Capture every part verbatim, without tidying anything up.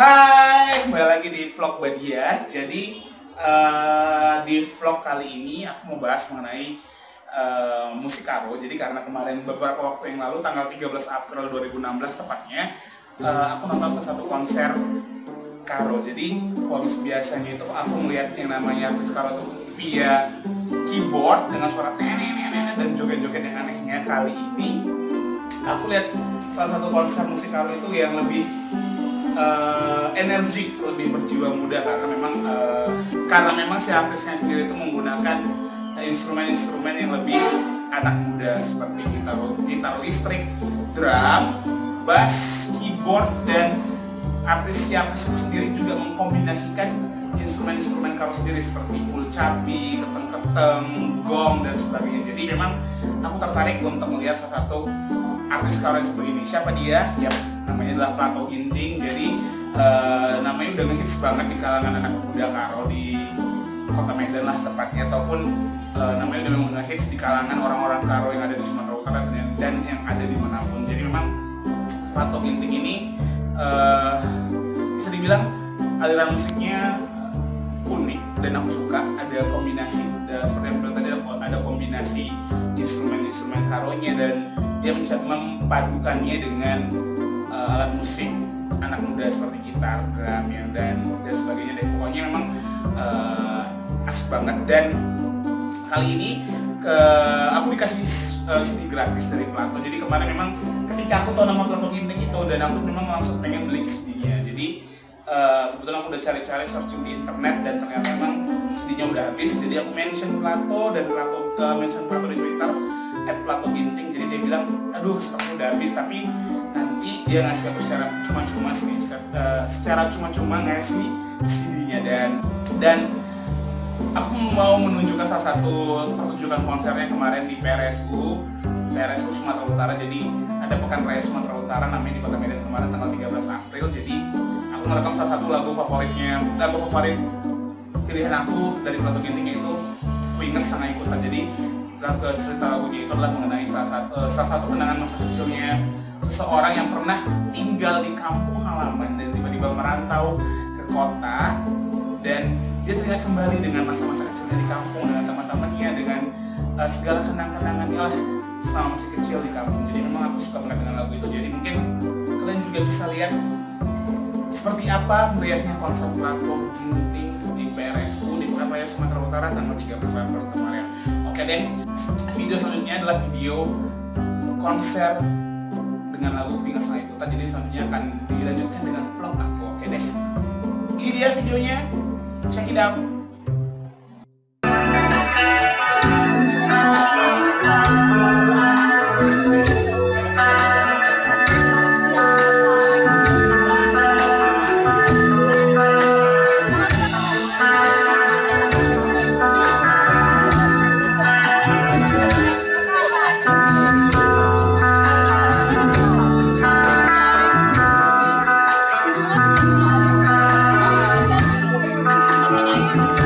Hai, kembali lagi di vlog Badia. Jadi uh, di vlog kali ini aku mau bahas mengenai uh, musik karo. Jadi karena kemarin beberapa waktu yang lalu, tanggal tiga belas April dua ribu enam belas tepatnya, uh, aku nonton salah satu konser karo. Jadi kalau biasanya itu aku melihat yang namanya artis karo itu via keyboard dengan suara tenenenenet dan joget-joget yang anehnya. Kali ini aku lihat salah satu konser musik karo itu yang lebih Uh, energik, lebih berjiwa muda karena memang uh, karena memang si artisnya sendiri itu menggunakan instrumen-instrumen yang lebih anak muda seperti gitar, gitar listrik, drum, bass, keyboard, dan artis yang itu sendiri juga mengkombinasikan instrumen-instrumen karo sendiri seperti kulcapi, keteng-keteng, gong, dan sebagainya. Jadi memang aku tertarik untuk melihat salah satu artis karo yang seperti ini. Siapa dia? Ya, namanya adalah Plato Ginting. Jadi uh, namanya udah ngehits banget di kalangan anak muda karo di kota Medan lah tepatnya, ataupun uh, namanya udah memang ngehits di kalangan orang-orang karo yang ada di Sumatera Utara dan, dan yang ada di manapun. Jadi memang Plato Ginting ini uh, bisa dibilang aliran musiknya unik dan aku suka. Ada kombinasi, ada, seperti yang bilang tadi, ada kombinasi instrumen-instrumen karonya dan dia mencoba mempadukannya dengan uh, alat musik anak muda seperti gitar, drum, ya, dan dan sebagainya. Dan pokoknya memang uh, asik banget. Dan kali ini ke aku dikasih uh, C D gratis dari Plato. Jadi kemarin memang ketika aku tahu nama Plato Ginting itu, dan aku memang langsung pengen beli C D-nya. Jadi uh, kebetulan aku udah cari-cari searching di internet dan ternyata memang C D-nya udah habis. Jadi aku mention Plato dan Plato uh, mention Plato di Twitter at Plato Ginting. Jadi dia bilang, aduh stoknya udah habis, tapi nanti dia ngasih aku secara cuma-cuma sih, secara, uh, secara cuma-cuma ngasih C D-nya. Dan dan aku mau menunjukkan salah satu pertunjukan konsernya kemarin di P R S U P R S U Sumatera Utara. Jadi ada Pekan Raya Sumatera Utara namanya di Kota Medan kemarin tanggal tiga belas April. Jadi aku merekam salah satu lagu favoritnya, lagu favorit pilihan aku dari Plato Ginting, yaitu Ku Ingat Sang Ikutan. Jadi cerita lagunya itu adalah mengenai salah satu, salah satu kenangan masa kecilnya seseorang yang pernah tinggal di kampung halaman dan tiba-tiba merantau ke kota, dan dia teringat kembali dengan masa-masa kecilnya di kampung dengan teman-temannya, dengan uh, segala kenang-kenangannya lah selama masih kecil di kampung. Jadi memang aku suka banget dengan lagu itu. Jadi mungkin kalian juga bisa lihat seperti apa meriahnya konser Plato Ginting di P R S U di Pekan Raya Sumatera Utara tanggal tiga belas April kemarin. Oke deh, video selanjutnya adalah video konser dengan lagu Ku Ingat Sang Ikutan. Jadi selanjutnya akan dilanjutkan dengan vlog aku. Oke deh, ini dia videonya, check it out. Thank you.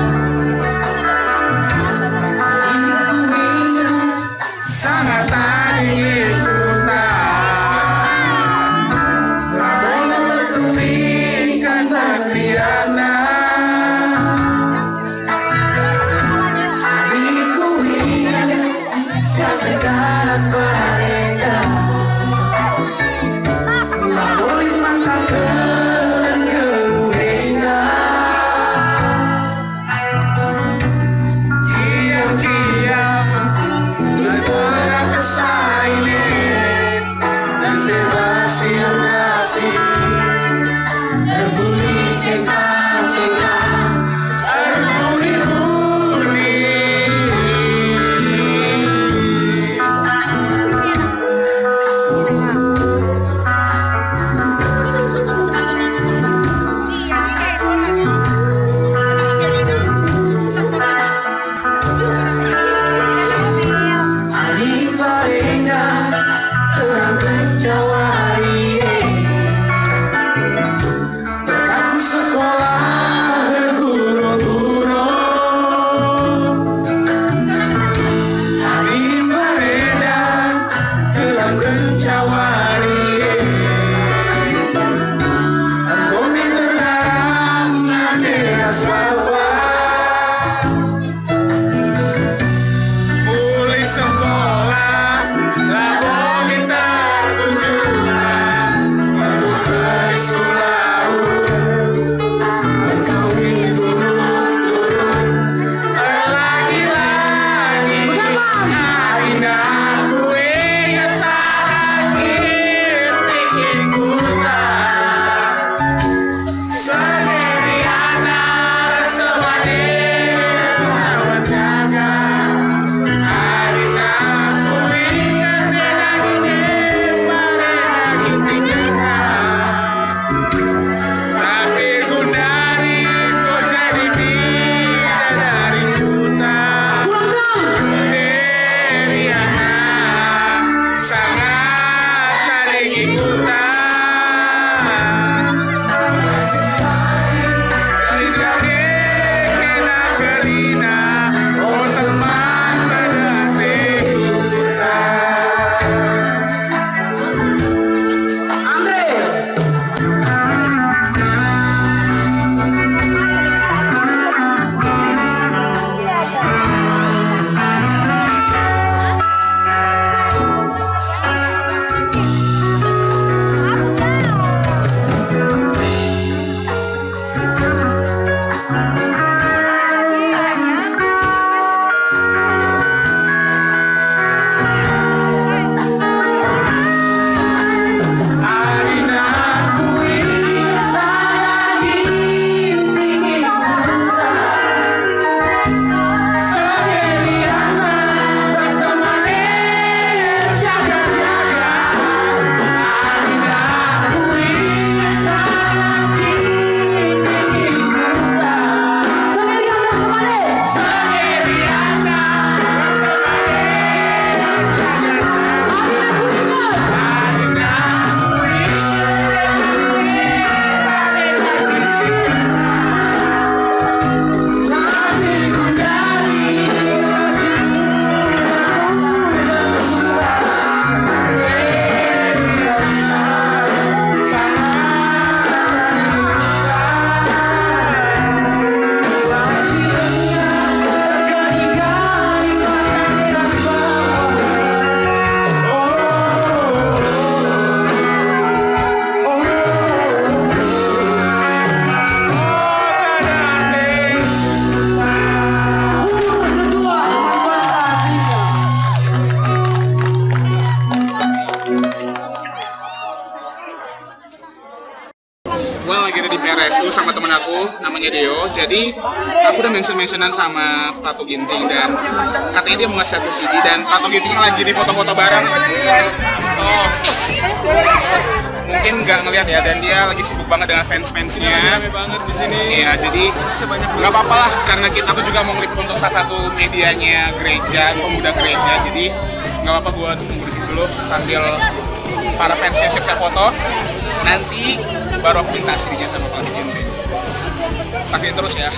di P R S U sama temen aku namanya Deo. Jadi aku udah mention-mentionan sama Plato Ginting dan katanya dia mau ngasih aku C D dan Plato Ginting lagi di foto-foto bareng. Oh, mungkin nggak ngeliat ya, dan dia lagi sibuk banget dengan fans-fansnya. Banget di sini. Iya, jadi nggak apa-apa lah karena kita aku juga mau ngelip untuk salah satu medianya gereja, pemuda gereja. Jadi nggak apa-apa gue tunggu di situ dulu sambil para fansnya siap-siap foto. Nanti baru aku minta C D-nya sama Plato Ginting. Saksiin terus ya.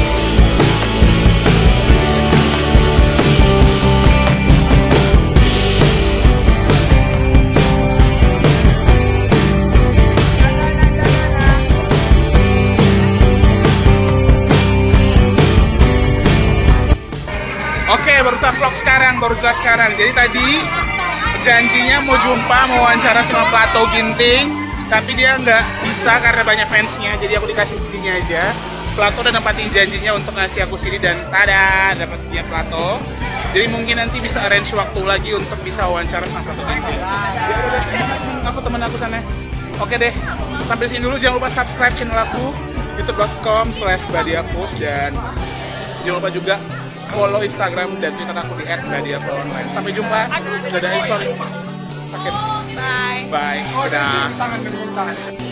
Oke, baru kita vlog sekarang, baru jelas sekarang. Jadi tadi janjinya mau jumpa, mau wawancara sama Plato Ginting, tapi dia nggak bisa karena banyak fansnya. Jadi aku dikasih C D-nya aja. Plato udah nempatin janjinya untuk ngasih aku C D dan tada, dapat C D-nya Plato. Jadi mungkin nanti bisa arrange waktu lagi untuk bisa wawancara sama Plato Ginting. Aku temen aku sana. Oke deh, sampai sini dulu. Jangan lupa subscribe channel aku youtube dot com slash badiakus dan jangan lupa juga follow Instagram dan Twitter aku di et badiakuonline. Sampai jumpa. Dadah, sorry. Oke. Bye. Bye. Dadah.